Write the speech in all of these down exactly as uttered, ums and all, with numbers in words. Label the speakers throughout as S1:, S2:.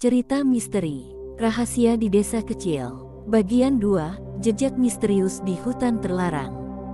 S1: Cerita Misteri, Rahasia di Desa Kecil. Bagian dua, Jejak Misterius di Hutan Terlarang.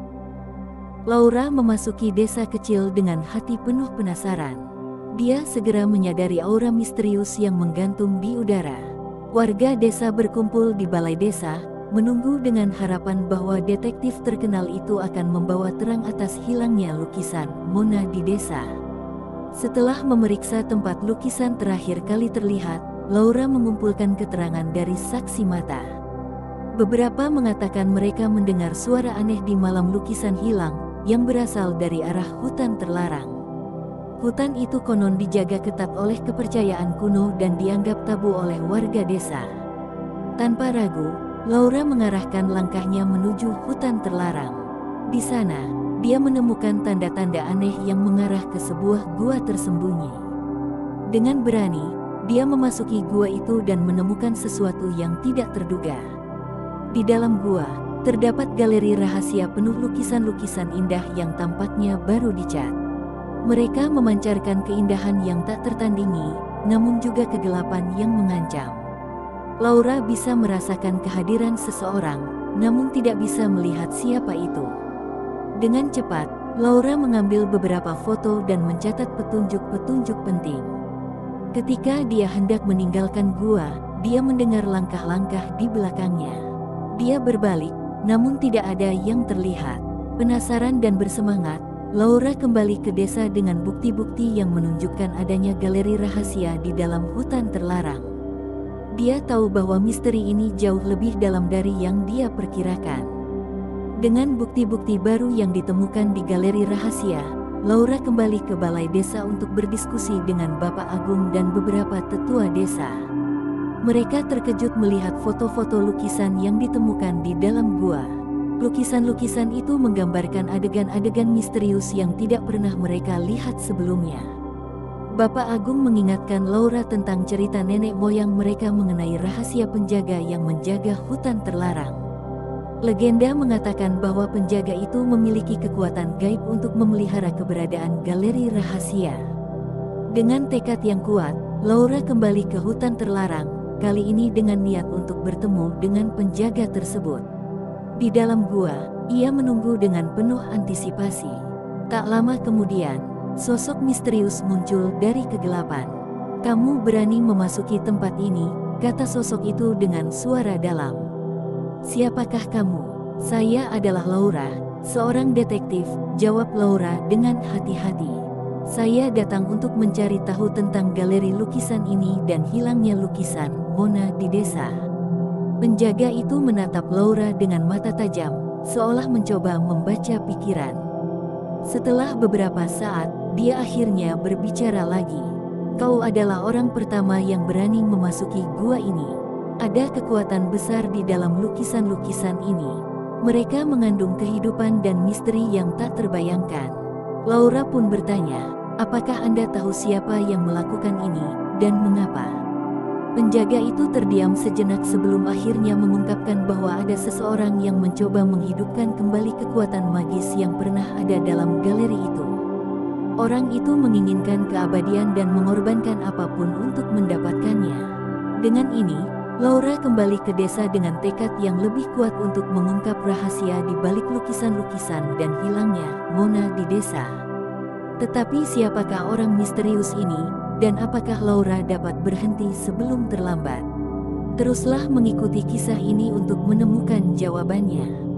S1: Laura memasuki desa kecil dengan hati penuh penasaran. Dia segera menyadari aura misterius yang menggantung di udara. Warga desa berkumpul di balai desa, menunggu dengan harapan bahwa detektif terkenal itu akan membawa terang atas hilangnya lukisan Mona di desa. Setelah memeriksa tempat lukisan terakhir kali terlihat, Laura mengumpulkan keterangan dari saksi mata. Beberapa mengatakan mereka mendengar suara aneh di malam lukisan hilang, yang berasal dari arah hutan terlarang. Hutan itu konon dijaga ketat oleh kepercayaan kuno dan dianggap tabu oleh warga desa. Tanpa ragu, Laura mengarahkan langkahnya menuju hutan terlarang. Di sana, dia menemukan tanda-tanda aneh yang mengarah ke sebuah gua tersembunyi. Dengan berani, dia memasuki gua itu dan menemukan sesuatu yang tidak terduga. Di dalam gua, terdapat galeri rahasia penuh lukisan-lukisan indah yang tampaknya baru dicat. Mereka memancarkan keindahan yang tak tertandingi, namun juga kegelapan yang mengancam. Laura bisa merasakan kehadiran seseorang, namun tidak bisa melihat siapa itu. Dengan cepat, Laura mengambil beberapa foto dan mencatat petunjuk-petunjuk penting. Ketika dia hendak meninggalkan gua, dia mendengar langkah-langkah di belakangnya. Dia berbalik, namun tidak ada yang terlihat. Penasaran dan bersemangat, Laura kembali ke desa dengan bukti-bukti yang menunjukkan adanya galeri rahasia di dalam hutan terlarang. Dia tahu bahwa misteri ini jauh lebih dalam dari yang dia perkirakan. Dengan bukti-bukti baru yang ditemukan di galeri rahasia, Laura kembali ke balai desa untuk berdiskusi dengan Bapak Agung dan beberapa tetua desa. Mereka terkejut melihat foto-foto lukisan yang ditemukan di dalam gua. Lukisan-lukisan itu menggambarkan adegan-adegan misterius yang tidak pernah mereka lihat sebelumnya. Bapak Agung mengingatkan Laura tentang cerita nenek moyang mereka mengenai rahasia penjaga yang menjaga hutan terlarang. Legenda mengatakan bahwa penjaga itu memiliki kekuatan gaib untuk memelihara keberadaan galeri rahasia. Dengan tekad yang kuat, Laura kembali ke hutan terlarang, kali ini dengan niat untuk bertemu dengan penjaga tersebut. Di dalam gua, ia menunggu dengan penuh antisipasi. Tak lama kemudian, sosok misterius muncul dari kegelapan. "Kamu berani memasuki tempat ini," kata sosok itu dengan suara dalam. "Siapakah kamu?" "Saya adalah Laura, seorang detektif," jawab Laura dengan hati-hati. "Saya datang untuk mencari tahu tentang galeri lukisan ini dan hilangnya lukisan Mona di desa." Penjaga itu menatap Laura dengan mata tajam, seolah mencoba membaca pikiran. Setelah beberapa saat, dia akhirnya berbicara lagi. "Kau adalah orang pertama yang berani memasuki gua ini. Ada kekuatan besar di dalam lukisan-lukisan ini. Mereka mengandung kehidupan dan misteri yang tak terbayangkan." Laura pun bertanya, "Apakah Anda tahu siapa yang melakukan ini, dan mengapa?" Penjaga itu terdiam sejenak sebelum akhirnya mengungkapkan bahwa ada seseorang yang mencoba menghidupkan kembali kekuatan magis yang pernah ada dalam galeri itu. Orang itu menginginkan keabadian dan mengorbankan apapun untuk mendapatkannya. Dengan ini, Laura kembali ke desa dengan tekad yang lebih kuat untuk mengungkap rahasia di balik lukisan-lukisan dan hilangnya Mona di desa. Tetapi siapakah orang misterius ini, dan apakah Laura dapat berhenti sebelum terlambat? Teruslah mengikuti kisah ini untuk menemukan jawabannya.